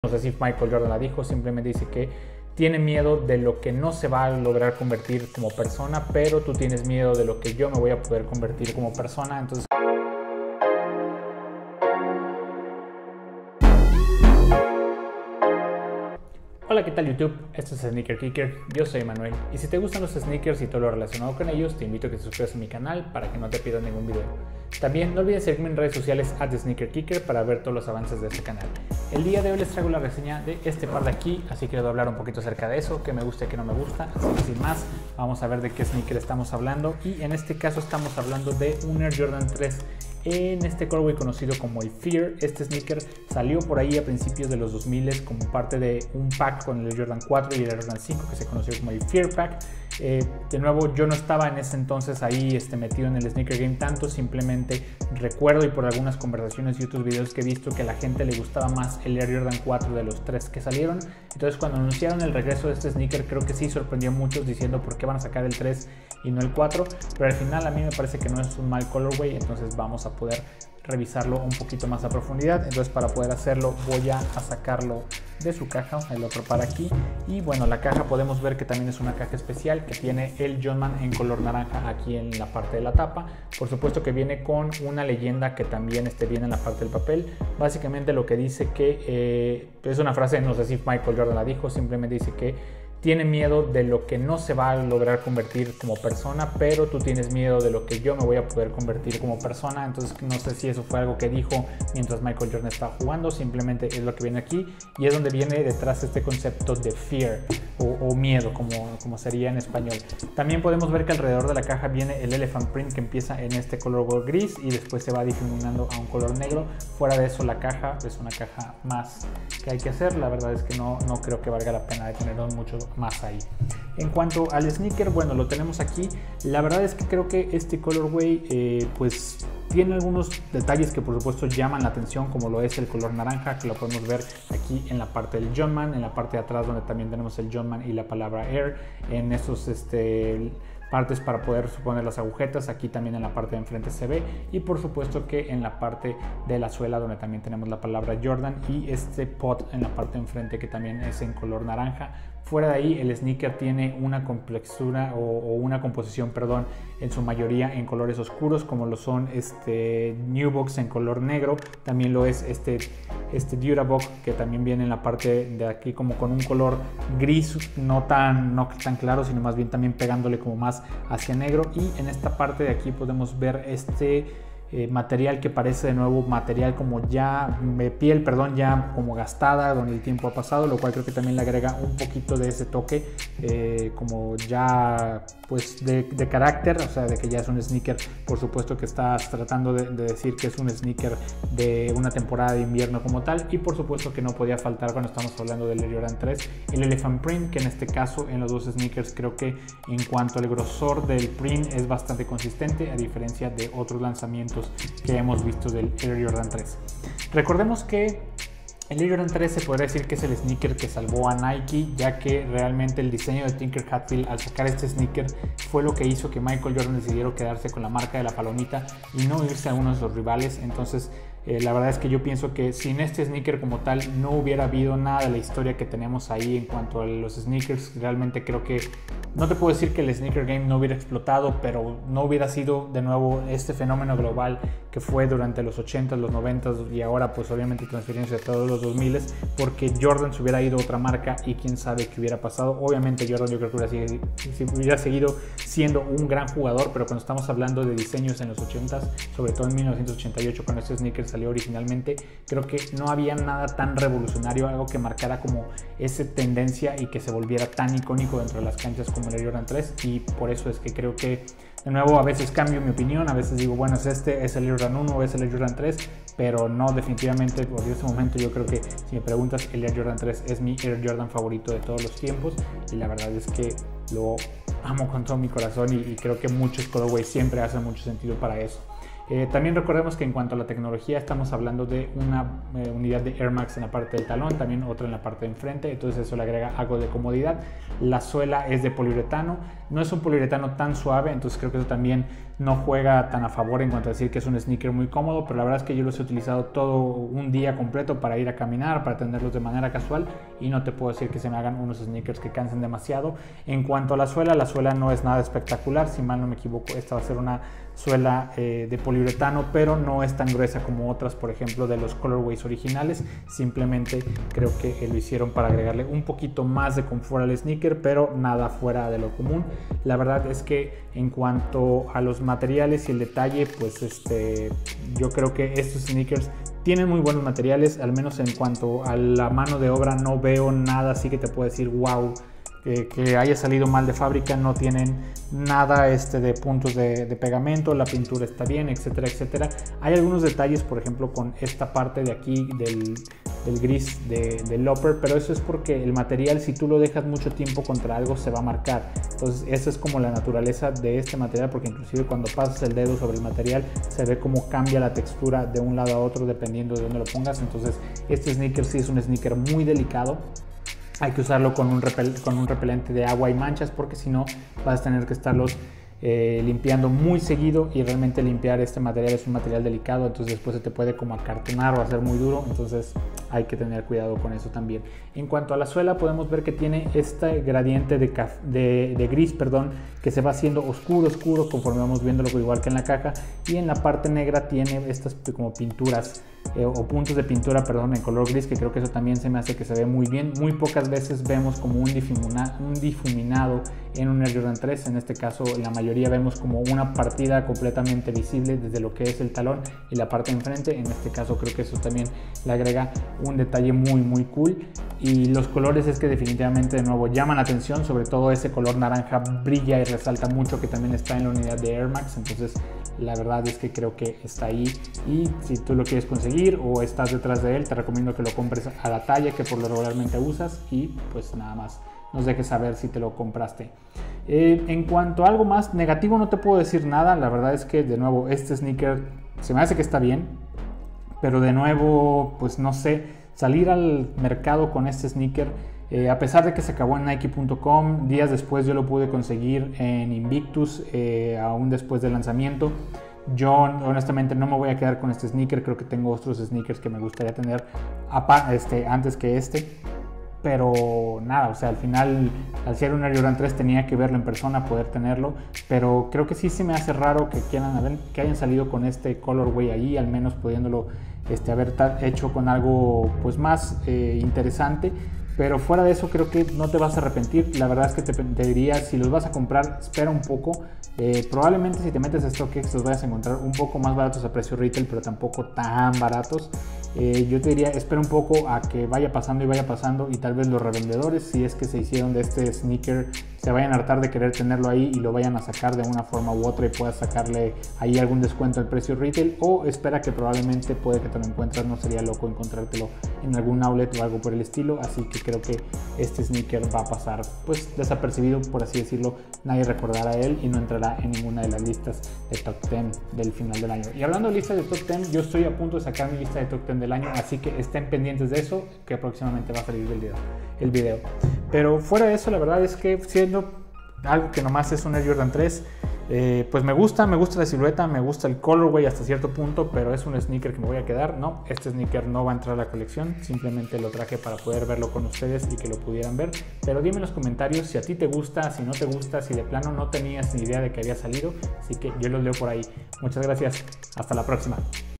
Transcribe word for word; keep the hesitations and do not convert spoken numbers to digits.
No sé si Michael Jordan la dijo, simplemente dice que tiene miedo de lo que no se va a lograr convertir como persona, pero tú tienes miedo de lo que yo me voy a poder convertir como persona. Entonces, hola, ¿qué tal YouTube? Esto es Sneaker Kicker, yo soy Manuel y si te gustan los sneakers y todo lo relacionado con ellos, te invito a que te suscribas a mi canal para que no te pierdas ningún video. También no olvides seguirme en redes sociales at Sneaker Kicker para ver todos los avances de este canal. El día de hoy les traigo la reseña de este par de aquí, así que les voy a hablar un poquito acerca de eso, qué me gusta y qué no me gusta. Así que sin más, vamos a ver de qué sneaker estamos hablando, y en este caso estamos hablando de un Air Jordan tres en este colorway conocido como el Fear. Este sneaker salió por ahí a principios de los dos mil como parte de un pack con el Jordan cuatro y el Jordan cinco que se conoció como el Fear Pack. Eh, de nuevo, yo no estaba en ese entonces ahí este, metido en el sneaker game tanto, simplemente recuerdo y por algunas conversaciones y otros videos que he visto que a la gente le gustaba más el Air Jordan cuatro de los tres que salieron. Entonces cuando anunciaron el regreso de este sneaker, creo que sí sorprendió a muchos diciendo por qué van a sacar el tres y no el cuatro, pero al final a mí me parece que no es un mal colorway, entonces vamos a poder revisarlo un poquito más a profundidad. Entonces para poder hacerlo voy a, a sacarlo de su caja, el otro para aquí, y bueno, la caja podemos ver que también es una caja especial que tiene el Jumpman en color naranja aquí en la parte de la tapa. Por supuesto que viene con una leyenda que también este, viene en la parte del papel. Básicamente lo que dice que eh, es una frase, no sé si Michael Jordan la dijo, simplemente dice que tiene miedo de lo que no se va a lograr convertir como persona, pero tú tienes miedo de lo que yo me voy a poder convertir como persona. Entonces no sé si eso fue algo que dijo mientras Michael Jordan estaba jugando, simplemente es lo que viene aquí, y es donde viene detrás este concepto de fear o, o miedo, como, como sería en español. También podemos ver que alrededor de la caja viene el elephant print que empieza en este color gris y después se va difuminando a un color negro. Fuera de eso, la caja es una caja más que hay que hacer. La verdad es que no, no creo que valga la pena detenernos mucho más ahí. En cuanto al sneaker, bueno, lo tenemos aquí. La verdad es que creo que este colorway eh, pues tiene algunos detalles que por supuesto llaman la atención, como lo es el color naranja, que lo podemos ver aquí en la parte del Jumpman, en la parte de atrás donde también tenemos el Jumpman y la palabra Air, en esos este partes para poder poner las agujetas, aquí también en la parte de enfrente se ve, y por supuesto que en la parte de la suela donde también tenemos la palabra Jordan y este pot en la parte de enfrente que también es en color naranja. Fuera de ahí, el sneaker tiene una complexura o, o una composición, perdón, en su mayoría en colores oscuros, como lo son este Nubox en color negro, también lo es este, este Durabok, que también viene en la parte de aquí como con un color gris, no tan, no tan claro, sino más bien también pegándole como más hacia negro. Y en esta parte de aquí podemos ver este Eh, material que parece de nuevo material como ya eh, piel, perdón, ya como gastada, donde el tiempo ha pasado, lo cual creo que también le agrega un poquito de ese toque eh, como ya pues de, de carácter, o sea, de que ya es un sneaker. Por supuesto que estás tratando de, de decir que es un sneaker de una temporada de invierno como tal, y por supuesto que no podía faltar cuando estamos hablando del Air Jordan tres el elephant print, que en este caso en los dos sneakers creo que en cuanto al grosor del print es bastante consistente, a diferencia de otros lanzamientos que hemos visto del Air Jordan tres. Recordemos que el Air Jordan tres se podría decir que es el sneaker que salvó a Nike, ya que realmente el diseño de Tinker Hatfield al sacar este sneaker fue lo que hizo que Michael Jordan decidiera quedarse con la marca de la palomita y no irse a uno de sus rivales. Entonces Eh, la verdad es que yo pienso que sin este sneaker como tal no hubiera habido nada de la historia que tenemos ahí en cuanto a los sneakers. Realmente creo que no te puedo decir que el sneaker game no hubiera explotado, pero no hubiera sido de nuevo este fenómeno global que fue durante los ochentas, los noventas y ahora pues obviamente transferencia de todos los dos miles, porque Jordan se hubiera ido a otra marca y quién sabe qué hubiera pasado. Obviamente Jordan yo creo que hubiera seguido, hubiera seguido siendo un gran jugador, pero cuando estamos hablando de diseños en los ochentas, sobre todo en mil novecientos ochenta y ocho cuando este sneaker salió originalmente, creo que no había nada tan revolucionario, algo que marcara como esa tendencia y que se volviera tan icónico dentro de las canchas como el Air Jordan tres, y por eso es que creo que de nuevo a veces cambio mi opinión, a veces digo bueno es este, es el Air Jordan uno o es el Air Jordan tres, pero no, definitivamente por este momento yo creo que si me preguntas el Air Jordan tres es mi Air Jordan favorito de todos los tiempos, y la verdad es que lo amo con todo mi corazón y, y creo que muchos colorways siempre hacen mucho sentido para eso. Eh, también recordemos que en cuanto a la tecnología estamos hablando de una eh, unidad de Air Max en la parte del talón, también otra en la parte de enfrente, entonces eso le agrega algo de comodidad. La suela es de poliuretano, no es un poliuretano tan suave, entonces creo que eso también no juega tan a favor en cuanto a decir que es un sneaker muy cómodo, pero la verdad es que yo los he utilizado todo un día completo para ir a caminar, para tenerlos de manera casual, y no te puedo decir que se me hagan unos sneakers que cansen demasiado. En cuanto a la suela, la suela no es nada espectacular, si mal no me equivoco, esta va a ser una suela eh, de poliuretano, pero no es tan gruesa como otras, por ejemplo, de los colorways originales. Simplemente creo que lo hicieron para agregarle un poquito más de confort al sneaker, pero nada fuera de lo común. La verdad es que en cuanto a los materiales y el detalle, pues este, yo creo que estos sneakers tienen muy buenos materiales, al menos en cuanto a la mano de obra no veo nada así que te puedo decir wow, que, que haya salido mal de fábrica. No tienen nada este, de puntos de, de pegamento, la pintura está bien, etcétera, etcétera. Hay algunos detalles, por ejemplo, con esta parte de aquí del, del gris de, del upper, pero eso es porque el material, si tú lo dejas mucho tiempo contra algo, se va a marcar. Entonces esa es como la naturaleza de este material, porque inclusive cuando pasas el dedo sobre el material se ve cómo cambia la textura de un lado a otro dependiendo de dónde lo pongas. Entonces este sneaker sí es un sneaker muy delicado. Hay que usarlo con un, repel con un repelente de agua y manchas, porque si no vas a tener que estarlos eh, limpiando muy seguido, y realmente limpiar este material es un material delicado, entonces después se te puede como acartonar o hacer muy duro, entonces hay que tener cuidado con eso también. En cuanto a la suela, podemos ver que tiene este gradiente de, de, de gris, perdón, que se va haciendo oscuro, oscuro conforme vamos viéndolo, igual que en la caja, y en la parte negra tiene estas como pinturas eh, o puntos de pintura, perdón, en color gris, que creo que eso también se me hace que se ve muy bien. Muy pocas veces vemos como un, difumina, un difuminado en un Air Jordan tres, en este caso la mayoría vemos como una partida completamente visible desde lo que es el talón y la parte de enfrente. En este caso creo que eso también le agrega un detalle muy muy cool, y los colores es que definitivamente de nuevo llaman la atención, sobre todo ese color naranja brilla y resalta mucho, que también está en la unidad de Air Max, entonces la verdad es que creo que está ahí, y si tú lo quieres conseguir o estás detrás de él, te recomiendo que lo compres a la talla que por lo regularmente usas, y pues nada más nos dejes saber si te lo compraste. Eh, en cuanto a algo más negativo, no te puedo decir nada. La verdad es que de nuevo este sneaker se me hace que está bien, pero de nuevo pues no sé, salir al mercado con este sneaker, eh, a pesar de que se acabó en Nike punto com, días después yo lo pude conseguir en Invictus, eh, aún después del lanzamiento. Yo honestamente no me voy a quedar con este sneaker, creo que tengo otros sneakers que me gustaría tener este, antes que este. Pero nada, o sea, al final, al ser un Air Jordan tres tenía que verlo en persona, poder tenerlo, pero creo que sí se me hace raro que quieran que hayan salido con este colorway ahí, al menos pudiéndolo este, haber hecho con algo pues más eh, interesante. Pero fuera de eso creo que no te vas a arrepentir. La verdad es que te, te diría, si los vas a comprar, espera un poco. Eh, probablemente si te metes a StockX los vayas a encontrar un poco más baratos a precio retail, pero tampoco tan baratos. Eh, yo te diría, espera un poco a que vaya pasando y vaya pasando, y tal vez los revendedores, si es que se hicieron de este sneaker, se vayan a hartar de querer tenerlo ahí y lo vayan a sacar de una forma u otra y puedas sacarle ahí algún descuento al precio retail, o espera que probablemente puede que te lo encuentres, no sería loco encontrártelo en algún outlet o algo por el estilo. Así que creo que este sneaker va a pasar pues desapercibido, por así decirlo. Nadie recordará a él y no entrará en ninguna de las listas de top diez del final del año. Y hablando de listas de top diez, yo estoy a punto de sacar mi lista de top diez del año, así que estén pendientes de eso, que próximamente va a salir el video, el video. Pero fuera de eso, la verdad es que siendo algo que nomás es un Air Jordan tres, eh, pues me gusta, me gusta la silueta, me gusta el colorway hasta cierto punto, pero es un sneaker que me voy a quedar. No, este sneaker no va a entrar a la colección, simplemente lo traje para poder verlo con ustedes y que lo pudieran ver. Pero dime en los comentarios si a ti te gusta, si no te gusta, si de plano no tenías ni idea de que había salido, así que yo los leo por ahí. Muchas gracias, hasta la próxima.